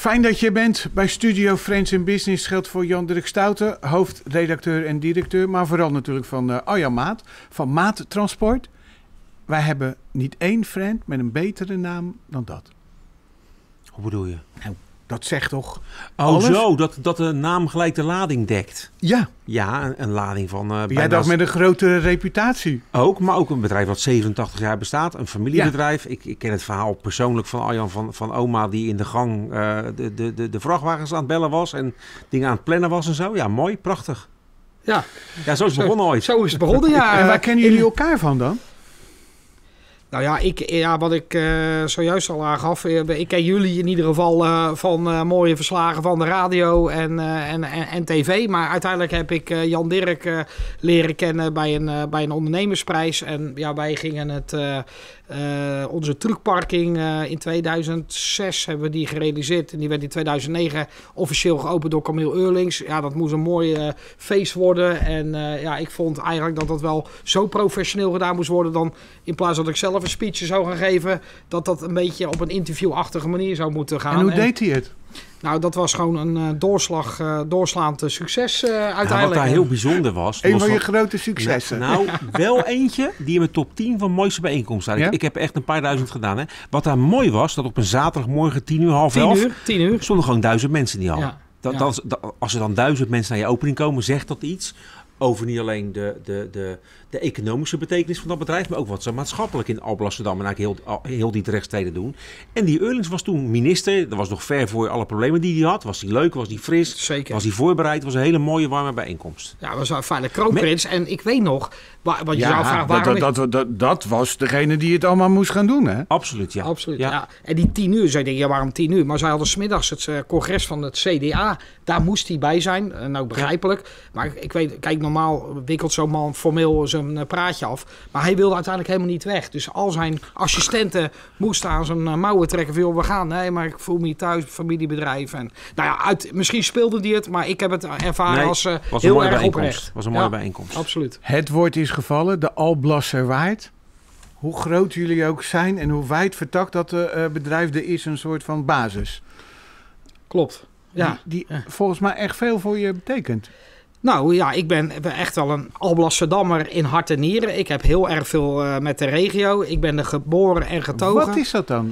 Fijn dat je bent bij Studio Friends in Business. Geldt voor Jan-Dirk Stouten, hoofdredacteur en directeur. Maar vooral natuurlijk van Arjan Maat, van Maat Transport. Wij hebben niet één friend met een betere naam dan dat. Hoe bedoel je? Nou, dat zegt toch alles? Zo, dat de naam gelijk de lading dekt. Ja. Ja, een lading van... Jij dacht met een grotere reputatie. Ook, maar ook een bedrijf wat 87 jaar bestaat. Een familiebedrijf. Ja. Ik ken het verhaal persoonlijk van Arjan van oma die in de gang de vrachtwagens aan het bellen was. En dingen aan het plannen was en zo. Ja, mooi, prachtig. Ja, zo is het begonnen ooit. Zo is het begonnen, ja. En waar kennen jullie elkaar van dan? Nou ja, wat ik zojuist al aangaf. Ik ken jullie in ieder geval van mooie verslagen van de radio en tv. Maar uiteindelijk heb ik Jan Dirk leren kennen bij een ondernemersprijs. En ja, wij gingen onze truckparking in 2006 hebben we die gerealiseerd. En die werd in 2009 officieel geopend door Camille Eurlings. Ja, dat moest een mooi feest worden. En ik vond eigenlijk dat wel zo professioneel gedaan moest worden. Dan in plaats dat ik zelf een speech zou gaan geven, dat een beetje op een interviewachtige manier zou moeten gaan. En hoe deed hij het? Nou, dat was gewoon een doorslaand succes uiteindelijk. Nou, wat daar heel bijzonder was... Een van je grote successen. Nou, wel eentje die in mijn top 10 van mooiste bijeenkomsten staat. Ja? Ik heb echt een paar duizend gedaan. Hè. Wat daar mooi was, dat op een zaterdagmorgen 10 uur, half 11... 10 uur. Stonden gewoon 1000 mensen in die hal. Ja. Als er dan 1000 mensen naar je opening komen, zegt dat iets over niet alleen de economische betekenis van dat bedrijf, maar ook wat ze maatschappelijk in Alblasserdam en eigenlijk heel die terechtsteden doen. En die Eurlings was toen minister. Dat was nog ver voor alle problemen die hij had. Was hij leuk, was hij fris, zeker. Was hij voorbereid. Het was een hele mooie, warme bijeenkomst. Ja, dat was een fijne kroonprins. En ik weet nog, wat je zou vragen, waarom... Dat was degene die het allemaal moest gaan doen, hè? Absoluut, ja. Absoluut, ja. En die 10 uur, zei ik, ja, waarom 10 uur? Maar zij hadden 's middags het congres van het CDA. Daar moest hij bij zijn. Nou, begrijpelijk. Maar ik weet, kijk, normaal wikkelt zo'n man formeel zijn praatje af. Maar hij wilde uiteindelijk helemaal niet weg. Dus al zijn assistenten moesten aan zijn mouwen trekken. Van, joh, we gaan. Nee, maar ik voel me hier thuis, familiebedrijf. En, nou ja, misschien speelde die het, maar ik heb het ervaren als heel erg oprecht. Het was een mooie bijeenkomst. Absoluut. Het woord is gevallen, de Alblasserwaard. Hoe groot jullie ook zijn en hoe wijd vertakt dat bedrijf, er is een soort van basis. Klopt. Ja. Die volgens mij echt veel voor je betekent. Nou ja, ik ben echt wel een Alblasserdammer in hart en nieren. Ik heb heel erg veel met de regio. Ik ben er geboren en getogen. Wat is dat dan?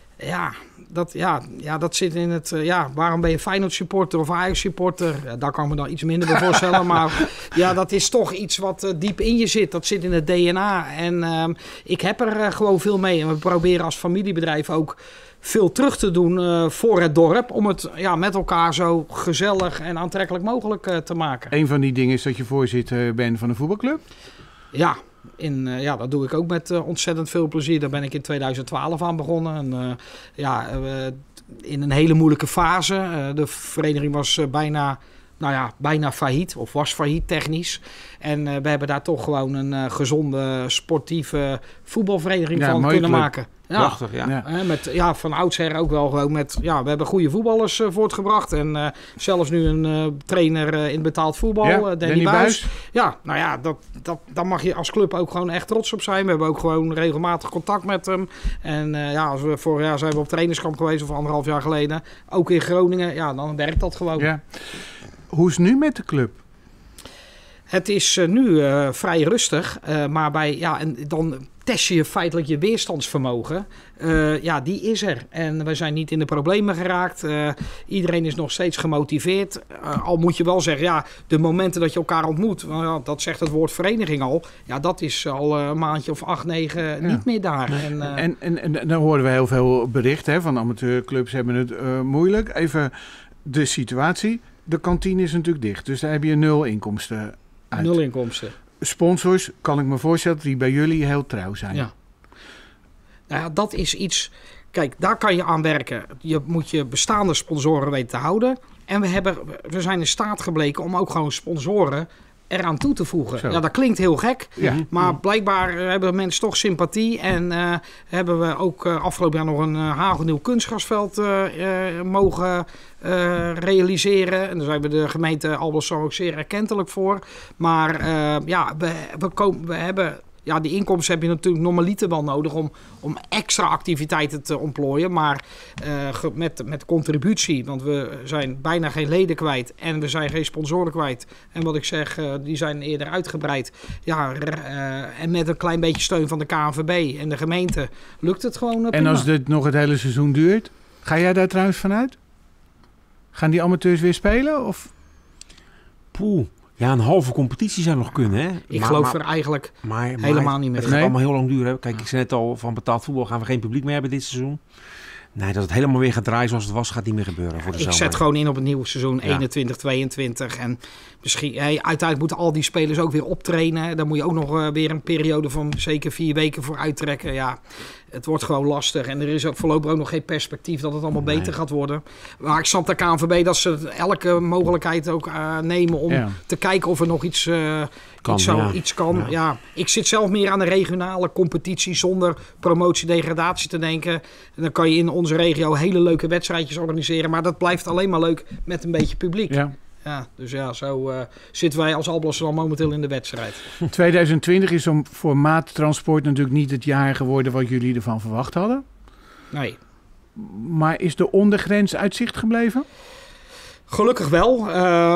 Dat zit in het... waarom ben je Feyenoord supporter of Ajax supporter? Ja, daar kan ik me dan iets minder bij voorstellen. Maar ja, dat is toch iets wat diep in je zit. Dat zit in het DNA. En ik heb er gewoon veel mee. En we proberen als familiebedrijf ook veel terug te doen voor het dorp. Om het met elkaar zo gezellig en aantrekkelijk mogelijk te maken. Een van die dingen is dat je voorzitter bent van een voetbalclub? Ja. Dat doe ik ook met ontzettend veel plezier. Daar ben ik in 2012 aan begonnen. En, in een hele moeilijke fase. De vereniging was bijna failliet. Of was failliet technisch. En we hebben daar toch gewoon een gezonde sportieve voetbalvereniging van kunnen maken. Ja, prachtig, ja. Met van oudsher ook wel gewoon met... Ja, we hebben goede voetballers voortgebracht. En zelfs nu een trainer in betaald voetbal, Danny Buijs. Ja, nou ja, daar mag je als club ook gewoon echt trots op zijn. We hebben ook gewoon regelmatig contact met hem. En als we vorig jaar zijn we op trainerskamp geweest, of 1,5 jaar geleden. Ook in Groningen. Ja, dan werkt dat gewoon. Ja. Hoe is het nu met de club? Het is nu vrij rustig, maar en dan test je feitelijk je weerstandsvermogen. Die is er. En we zijn niet in de problemen geraakt. Iedereen is nog steeds gemotiveerd. Al moet je wel zeggen, de momenten dat je elkaar ontmoet, dat zegt het woord vereniging al. Ja, dat is al een maandje of 8, 9 niet meer daar. En dan horen we heel veel berichten van amateurclubs hebben het moeilijk. Even de situatie. De kantine is natuurlijk dicht, dus daar heb je 0 inkomsten uit. 0 inkomsten. Sponsors, kan ik me voorstellen, die bij jullie heel trouw zijn. Ja. Nou ja, dat is iets... Kijk, daar kan je aan werken. Je moet je bestaande sponsoren weten te houden. En we zijn in staat gebleken om ook gewoon sponsoren eraan toe te voegen. Zo. Ja, dat klinkt heel gek. Ja. Maar blijkbaar hebben mensen toch sympathie. En hebben we ook afgelopen jaar nog een hagelnieuw kunstgrasveld mogen realiseren. En daar zijn we de gemeente Alblasserdam ook zeer erkentelijk voor. Maar we hebben ja, die inkomsten heb je natuurlijk normaliter wel nodig om extra activiteiten te ontplooien. Maar met contributie, want we zijn bijna geen leden kwijt en we zijn geen sponsoren kwijt. En wat ik zeg, die zijn eerder uitgebreid. Ja, en met een klein beetje steun van de KNVB en de gemeente lukt het gewoon prima. En als dit nog het hele seizoen duurt, ga jij daar trouwens vanuit? Gaan die amateurs weer spelen? Of? Poeh. Ja, een halve competitie zou nog kunnen, hè? Ik geloof er eigenlijk helemaal niet meer in. Het gaat allemaal heel lang duren. Kijk, ik zei net al, van betaald voetbal gaan we geen publiek meer hebben dit seizoen. Nee, dat het helemaal weer gaat draaien zoals het was, gaat niet meer gebeuren voor de zomer. Ik zet gewoon in op het nieuwe seizoen 21-22. En misschien, uiteindelijk moeten al die spelers ook weer optrainen. Dan moet je ook nog weer een periode van zeker 4 weken voor uittrekken. Ja, het wordt gewoon lastig. En er is ook voorlopig ook nog geen perspectief dat het allemaal beter gaat worden. Maar ik snap de KNVB dat ze elke mogelijkheid ook nemen om te kijken of er nog iets kan. Ja. Ja, ik zit zelf meer aan de regionale competitie zonder promotie-degradatie te denken. En dan kan je in onze regio hele leuke wedstrijdjes organiseren. Maar dat blijft alleen maar leuk met een beetje publiek. Ja. Ja, dus ja, zo zitten wij als Alblasserdam momenteel in de wedstrijd. 2020 is voor Maattransport natuurlijk niet het jaar geworden wat jullie ervan verwacht hadden. Nee. Maar is de ondergrens uit zicht gebleven? Gelukkig wel.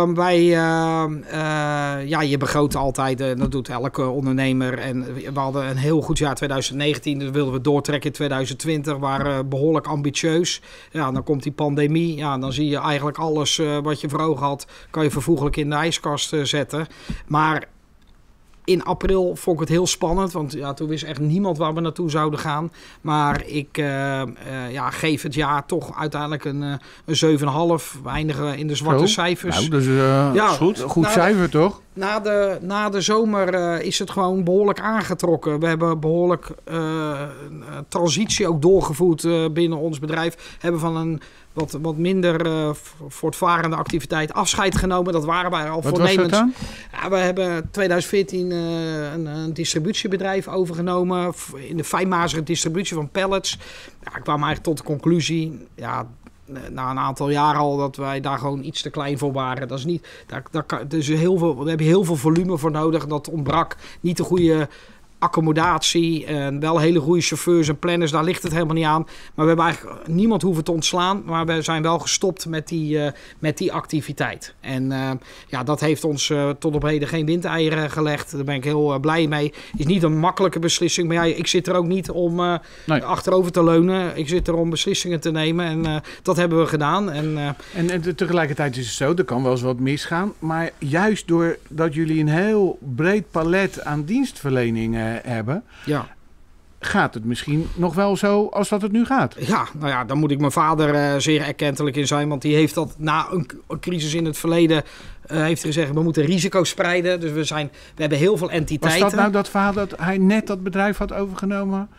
Je begroot altijd, dat doet elke ondernemer. En we hadden een heel goed jaar 2019, dus wilden we doortrekken in 2020. We waren behoorlijk ambitieus. Ja, dan komt die pandemie. Ja, dan zie je eigenlijk alles wat je voor ogen had, kan je vervoeglijk in de ijskast zetten. Maar in april vond ik het heel spannend, want ja, toen wist echt niemand waar we naartoe zouden gaan. Maar ik geef het jaar toch uiteindelijk een 7,5. We eindigen in de zwarte cijfers. Nou, dat is goed. Een goed cijfer, toch? Na de zomer is het gewoon behoorlijk aangetrokken. We hebben behoorlijk transitie ook doorgevoerd binnen ons bedrijf. Hebben van een wat minder voortvarende activiteit afscheid genomen. Dat waren wij al voornemens. Wat was dat dan? Ja, we hebben 2014 een distributiebedrijf overgenomen. In de fijnmazige distributie van pallets. Ja, ik kwam eigenlijk tot de conclusie, ja, na een aantal jaren al, dat wij daar gewoon iets te klein voor waren. Dat is niet, daar heb je heel veel volume voor nodig. Dat ontbrak. Niet de goede accommodatie en wel hele goede chauffeurs en planners, daar ligt het helemaal niet aan. Maar we hebben eigenlijk niemand hoeven te ontslaan, maar we zijn wel gestopt met die activiteit. En dat heeft ons tot op heden geen windeieren gelegd. Daar ben ik heel blij mee. Is niet een makkelijke beslissing, maar ja, ik zit er ook niet om achterover te leunen. Ik zit er om beslissingen te nemen en dat hebben we gedaan. En tegelijkertijd is het zo, er kan wel eens wat misgaan, maar juist doordat jullie een heel breed palet aan dienstverleningen hebben, gaat het misschien nog wel zo als dat het nu gaat? Ja, nou ja, dan moet ik mijn vader zeer erkentelijk in zijn, want die heeft dat na een crisis in het verleden heeft gezegd, we moeten risico's spreiden. Dus we hebben heel veel entiteiten. Was dat nou dat verhaal dat hij net dat bedrijf had overgenomen?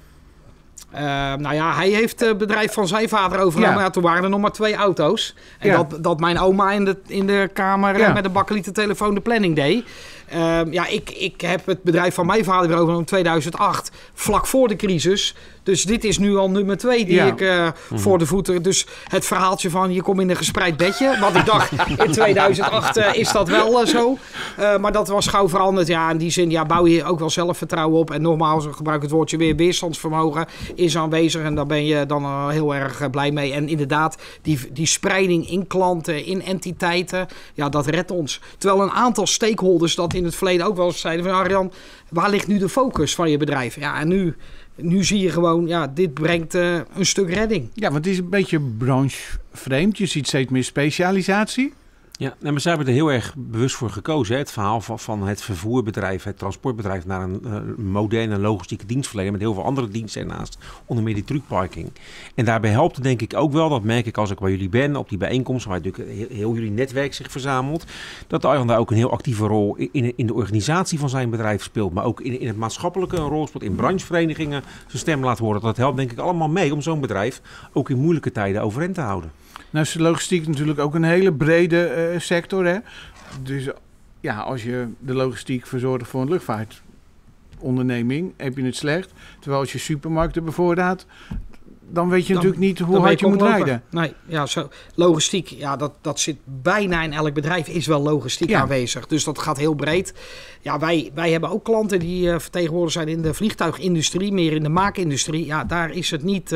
Hij heeft het bedrijf van zijn vader overgenomen. Ja. Ja, toen waren er nog maar 2 auto's. En dat mijn oma in de kamer met een bakkelieten telefoon de planning deed. Ik heb het bedrijf van mijn vader weer overgenomen in 2008, vlak voor de crisis. Dus dit is nu al nummer 2 die ik voor de voeten. Dus het verhaaltje van je komt in een gespreid bedje. Want ik dacht, in 2008 is dat wel zo. Maar dat was gauw veranderd. Ja, in die zin bouw je ook wel zelfvertrouwen op. En nogmaals, ik gebruik het woordje weer, weerstandsvermogen is aanwezig. En daar ben je dan heel erg blij mee. En inderdaad, die spreiding in klanten, in entiteiten, ja, dat redt ons. Terwijl een aantal stakeholders dat in het verleden ook wel eens zeiden van Arjan, waar ligt nu de focus van je bedrijf? Ja, en nu zie je gewoon, dit brengt een stuk redding. Ja, want het is een beetje branchevreemd. Je ziet steeds meer specialisatie. Ja, maar zij hebben er heel erg bewust voor gekozen. Hè? Het verhaal van het vervoerbedrijf, het transportbedrijf, naar een moderne logistieke dienstverlener met heel veel andere diensten ernaast. Onder meer die truckparking. En daarbij helpt het denk ik ook wel, dat merk ik als ik bij jullie ben, op die bijeenkomsten waar natuurlijk heel jullie netwerk zich verzamelt, dat Arjan daar ook een heel actieve rol in de organisatie van zijn bedrijf speelt. Maar ook in het maatschappelijke een rol speelt, in brancheverenigingen zijn stem laat horen. Dat helpt denk ik allemaal mee om zo'n bedrijf ook in moeilijke tijden overeind te houden. Nou is de logistiek natuurlijk ook een hele brede sector. Hè? Dus ja, als je de logistiek verzorgt voor een luchtvaartonderneming, heb je het slecht. Terwijl als je supermarkten bevoorraadt, dan weet je natuurlijk niet hoe dan hard je moet oplopen. rijden. Nee, ja, logistiek, ja, dat zit bijna in elk bedrijf, is wel logistiek aanwezig. Dus dat gaat heel breed. Ja, wij hebben ook klanten die vertegenwoordigd zijn in de vliegtuigindustrie, meer in de maakindustrie. Ja, daar is het niet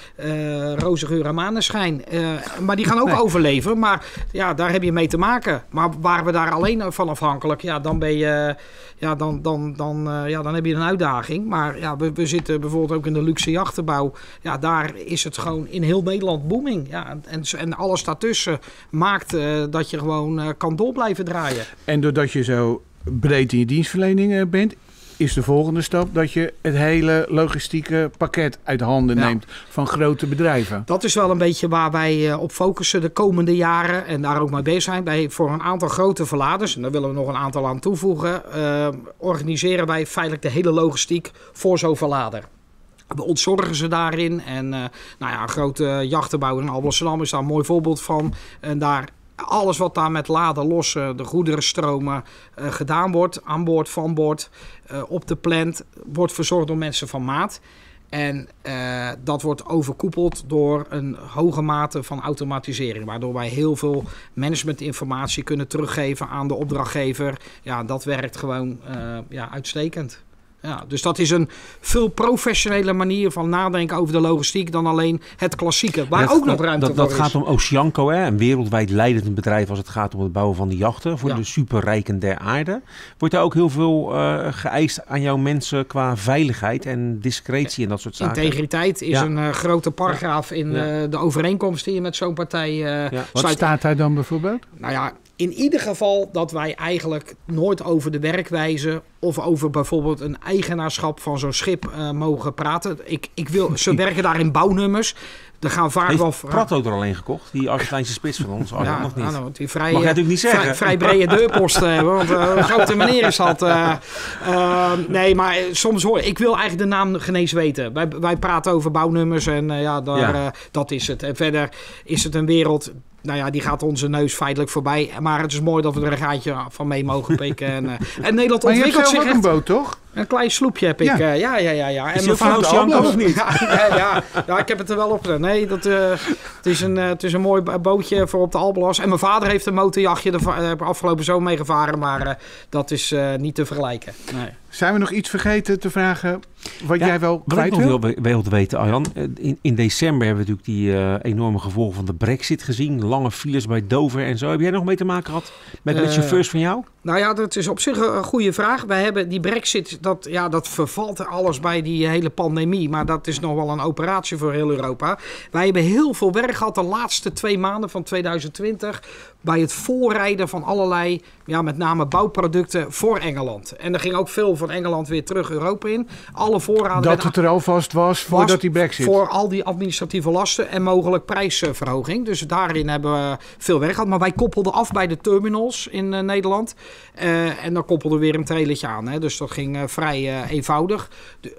roze geur en maneschijn. Maar die gaan ook overleven. Maar ja, daar heb je mee te maken. Maar waren we daar alleen van afhankelijk, ja, dan ben je... Ja, dan heb je een uitdaging. Maar ja, we zitten bijvoorbeeld ook in de luxe jachtenbouw. Ja, daar is het gewoon in heel Nederland booming. Ja, en alles daartussen maakt dat je gewoon kan door blijven draaien. En doordat je zo breed in je dienstverlening bent, is de volgende stap dat je het hele logistieke pakket uit handen neemt van grote bedrijven. Dat is wel een beetje waar wij op focussen de komende jaren en daar ook mee bezig zijn. Voor een aantal grote verladers, en daar willen we nog een aantal aan toevoegen, organiseren wij feitelijk de hele logistiek voor zo'n verlader. We ontzorgen ze daarin en een grote jachtenbouwer in Alblasserdam is daar een mooi voorbeeld van. En daar alles wat daar met laden, lossen, de goederenstromen gedaan wordt, aan boord, van boord, op de plant, wordt verzorgd door mensen van maat. En dat wordt overkoepeld door een hoge mate van automatisering, waardoor wij heel veel managementinformatie kunnen teruggeven aan de opdrachtgever. Ja, dat werkt gewoon uitstekend. Ja, dus dat is een veel professionele manier van nadenken over de logistiek dan alleen het klassieke, waar ook nog ruimte voor is. Dat gaat om Oceanco, hè? Een wereldwijd leidend bedrijf als het gaat om het bouwen van de jachten voor de superrijken der aarde. Wordt er ook heel veel geëist aan jouw mensen qua veiligheid en discretie en dat soort zaken? Integriteit is een grote paragraaf in de overeenkomst die je met zo'n partij Wat staat daar dan bijvoorbeeld? Nou ja, in ieder geval dat wij eigenlijk nooit over de werkwijze of over bijvoorbeeld een eigenaarschap van zo'n schip mogen praten. Ze werken daar in bouwnummers. Er gaan vaak wel... Prato er alleen gekocht? Die Argentijnse spits van ons? Nog niet. Nou, die mag jij natuurlijk niet zeggen. Vrij brede deurposten hebben, want een grote meneer is dat. Nee, maar soms hoor ik wil eigenlijk de naam geen eens weten. Wij praten over bouwnummers en dat is het. En verder is het een wereld... Nou ja, die gaat onze neus feitelijk voorbij. Maar het is mooi dat we er een gaatje van mee mogen pikken. En Nederland ontwikkelt zich echt... een boot, toch? Een klein sloepje heb ik. Ja. En mijn vrouw Janko of niet? Ja, ik heb het er wel op gedaan. Nee, het is een mooi bootje voor op de Alblas. En mijn vader heeft een motorjachtje er afgelopen zomer mee gevaren. Maar dat is niet te vergelijken. Nee. Zijn we nog iets vergeten te vragen wat jij wel kwijt wil? Wat ik nog wilde weten, Arjan. In december hebben we natuurlijk die enorme gevolgen van de Brexit gezien. Lange files bij Dover en zo. Heb jij nog mee te maken gehad met chauffeurs van jou? Nou ja, dat is op zich een goede vraag. Wij hebben die Brexit, dat vervalt er alles bij die hele pandemie. Maar dat is nog wel een operatie voor heel Europa. Wij hebben heel veel werk gehad de laatste 2 maanden van 2020... bij het voorrijden van allerlei, met name bouwproducten voor Engeland. En er ging ook veel van Engeland weer terug Europa in. Alle voorraden... Dat het er alvast was voordat die Brexit... Voor al die administratieve lasten en mogelijk prijsverhoging. Dus daarin hebben we veel werk gehad. Maar wij koppelden af bij de terminals in Nederland. En dan koppelde weer een trailertje aan. Hè. Dus dat ging vrij eenvoudig.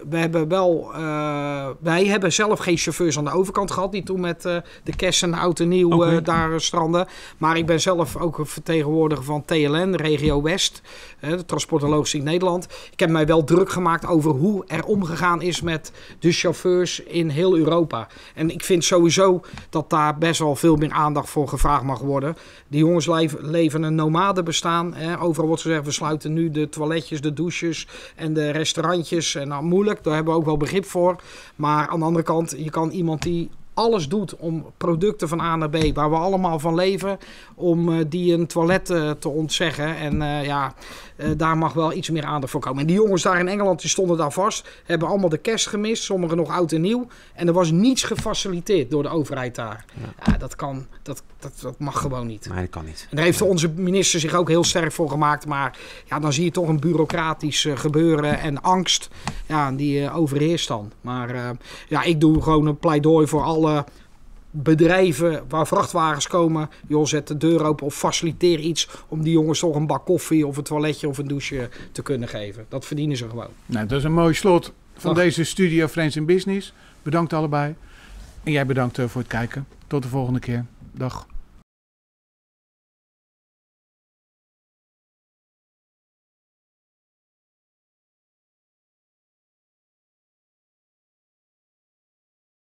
Wij hebben zelf geen chauffeurs aan de overkant gehad... die toen met de kerst en oud en nieuw daar stranden. Maar ik ben zelf ook een vertegenwoordiger van TLN, Regio West, de Transport en Logistiek Nederland. Ik heb mij wel druk gemaakt over hoe er omgegaan is met de chauffeurs in heel Europa. En ik vind sowieso dat daar best wel veel meer aandacht voor gevraagd mag worden. Die jongens leven een nomadenbestaan. Overal wordt gezegd, we sluiten nu de toiletjes, de douches en de restaurantjes. En nou, moeilijk, daar hebben we ook wel begrip voor. Maar aan de andere kant, je kan iemand die alles doet om producten van A naar B, waar we allemaal van leven, om die een toilet te ontzeggen. En daar mag wel iets meer aandacht voor komen. En die jongens daar in Engeland, die stonden daar vast, hebben allemaal de kerst gemist, sommigen nog oud en nieuw. En er was niets gefaciliteerd door de overheid daar. Ja, dat mag gewoon niet. Nee, dat kan niet. En daar heeft onze minister zich ook heel sterk voor gemaakt. Maar dan zie je toch een bureaucratisch gebeuren en angst. Ja, die overheerst dan. Maar ik doe gewoon een pleidooi voor alle bedrijven waar vrachtwagens komen. Joh, zet de deur open of faciliteer iets om die jongens toch een bak koffie of een toiletje of een douche te kunnen geven. Dat verdienen ze gewoon. Nou, dat is een mooi slot van deze Studio Friends in Business. Bedankt allebei. En jij bedankt voor het kijken. Tot de volgende keer. Dag.